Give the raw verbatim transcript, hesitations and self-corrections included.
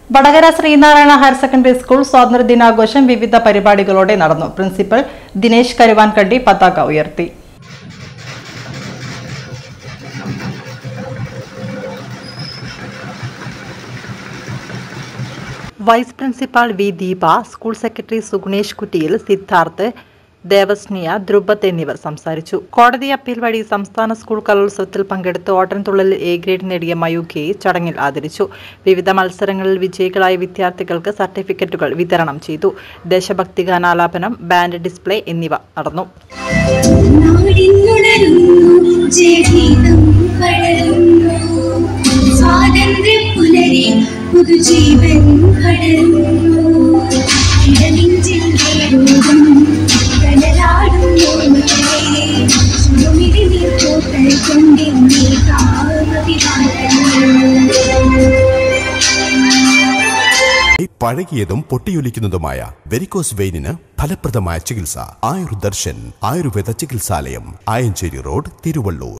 Vadakara Sreenarayana higher secondary school സ്വാതന്ത്ര്യ ദിനാഘോഷം വിവിധ പരിപാടികളോടെ നടന്നു. പ്രിൻസിപ്പൽ ദിനേശ് കരുവാൻകണ്ടി പതാക ഉയർത്തി. Vice principal V Deepa, school secretary Sugunesh Kuttiyil, Siddharth, Devasniya, Dhrupath എന്നിവർ സംസാരിച്ചു. കോടതി അപ്പീൽ വഴി സംസ്ഥാന സ്കൂൾ കലോത്സവത്തിൽ പങ്കെടുത്ത് ഓട്ടൻതുള്ളലിൽ എ ഗ്രേഡ് നേടിയ മയൂഖയെ ചടങ്ങിൽ ആദരിച്ചു. വിവിധ മത്സരങ്ങളിൽ വിജയികളായ വിദ്യാർത്ഥികൾക്ക് സർട്ടിഫിക്കറ്റുകൾ വിതരണം ചെയ്തു. ദേശഭക്തി ഗാനാലാപനം, ബാൻഡ് ഡിസ്പ്ലേ എന്നിവ നടന്നു. പഴകിയതും പൊട്ടിയൊലിക്കുന്നതുമായ വെരിക്കോസ് വെയിനിന് ഫലപ്രദമായ ചികിത്സ ആയുർദർശൻ ആയുർവേദ ചികിത്സാലയം, ആയഞ്ചേരി റോഡ്, തിരുവള്ളൂർ.